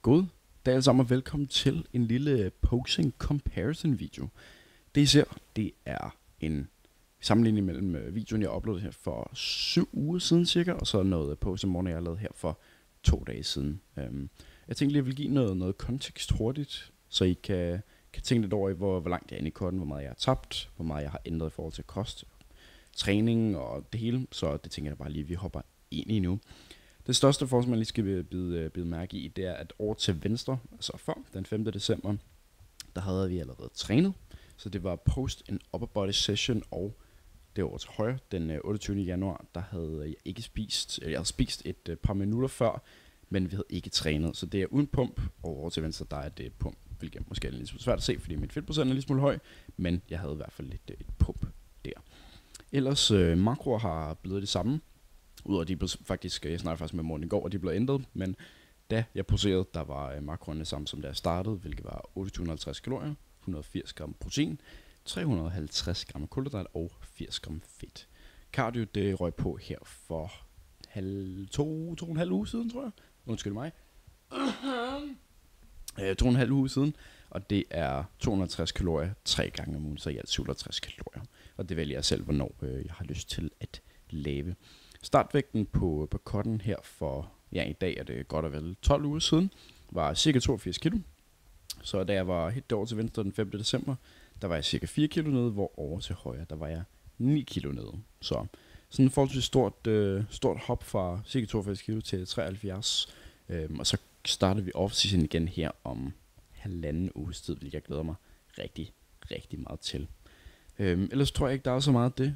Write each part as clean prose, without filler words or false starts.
God dag alle sammen og velkommen til en lille posing comparison video. Det I ser, det er en sammenligning mellem videoen jeg uploadede her for 7 uger siden cirka, og så noget posing morgen jeg har lavet her for 2 dage siden. Jeg tænkte lige at vil give noget kontekst hurtigt, så I kan tænke lidt over i hvor langt jeg er inde i koden, hvor meget jeg har tabt, hvor meget jeg har ændret i forhold til kost, træning og det hele. Så det tænker jeg bare lige vi hopper ind i nu. Det største forskel, man lige skal bide mærke i, det er, at over til venstre, altså før den 5. december, der havde vi allerede trænet. Så det var post en upper body session, og det over til højre, den 28. januar, der havde jeg ikke spist, jeg havde spist et par minutter før, men vi havde ikke trænet. Så det er uden pump, og over til venstre, der er det pump, hvilket måske er lidt svært at se, fordi mit fedtprocent er lidt smule høj, men jeg havde i hvert fald lidt et pump der. Ellers makroer har blevet det samme. Udover de blev faktisk, jeg snakkede faktisk med morgen i går, og de blev ændret, men da jeg poserede, der var makroerne samme som da jeg startede, hvilket var 850 kalorier, 180 gram protein, 350 gram kulhydrat og 80 gram fedt. Cardio, det røg på her for 2,5 uger siden, tror jeg. Undskyld mig. 2,5 uger siden, og det er 260 kalorier 3 gange om ugen, så i alt 57 kalorier. Og det vælger jeg selv, hvornår jeg har lyst til at lave. Startvægten på kotten her for, ja i dag er det godt og vel 12 uger siden, var cirka 82 kilo. Så da jeg var helt derovre til venstre den 5. december, der var jeg cirka 4 kilo nede, hvor over til højre, der var jeg 9 kilo nede. Så sådan en forholdsvis stort hop fra cirka 82 kilo til 73. Og så startede vi off-season igen her om 1,5 uges tid, hvilket jeg glæder mig rigtig, rigtig meget til. Ellers tror jeg ikke, der er så meget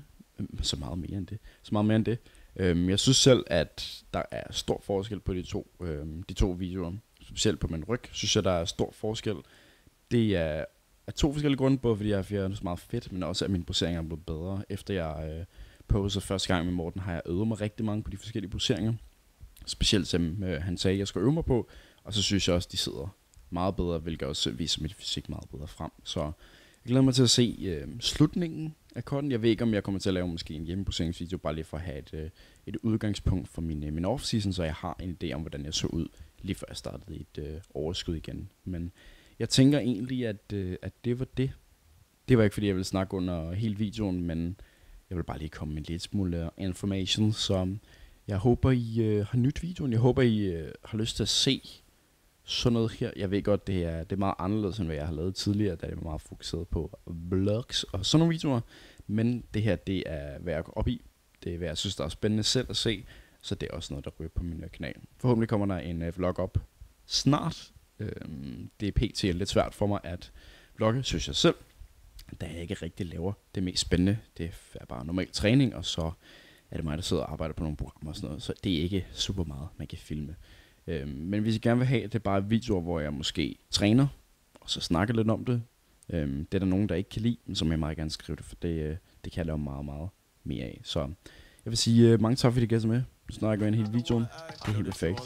mere end det. Jeg synes selv, at der er stor forskel på de to videoer. Specielt på min ryg, synes jeg, der er stor forskel. Det er af 2 forskellige grunde, både fordi jeg har fjernet så meget fedt, men også at mine poseringer er blevet bedre. Efter jeg posede første gang med Morten, har jeg øvet mig rigtig mange på de forskellige poseringer. Specielt som han sagde, jeg skal øve mig på. Og så synes jeg også, de sidder meget bedre, hvilket også viser mit fysik meget bedre frem. Så jeg glæder mig til at se slutningen af kotten. Jeg ved ikke, om jeg kommer til at lave måske en hjemmeposeringsvideo, bare lige for at have et udgangspunkt for min off-season, så jeg har en idé om, hvordan jeg så ud, lige før jeg startede et overskud igen. Men jeg tænker egentlig, at det var det. Det var ikke, fordi jeg ville snakke under hele videoen, men jeg vil bare lige komme med lidt smule information, så jeg håber, I har nyt videoen. Jeg håber, I har lyst til at se sådan noget her. Jeg ved godt, det er meget anderledes, end hvad jeg har lavet tidligere, da jeg var meget fokuseret på vlogs og sådan nogle videoer. Men det her, det er hvad jeg går op i. Det er hvad jeg synes, der er spændende selv at se. Så det er også noget, der ryger på min kanal. Forhåbentlig kommer der en vlog op snart. Det er pt. Lidt svært for mig at vlogge, synes jeg selv. Da jeg ikke rigtig laver det mest spændende. Det er bare normal træning, og så er det mig, der sidder og arbejder på nogle programmer og sådan noget. Så det er ikke super meget, man kan filme. Men hvis I gerne vil have, det er bare videoer, hvor jeg måske træner, og så snakker lidt om det. Det er der nogen, der ikke kan lide, men som jeg meget gerne skrive det, for det kan jeg lave meget, meget mere af. Så jeg vil sige mange tak, fordi I gæster med. Nu snart jeg går ind i hele videoen. Det er helt perfekt.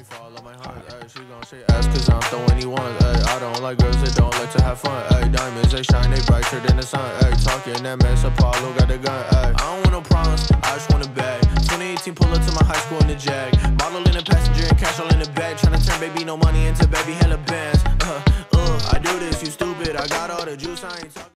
Pull up to my high school in the Jag. Model in a passenger and cash all in the bag. Tryna turn baby no money into baby hella bands. I do this, you stupid. I got all the juice, I ain't talking.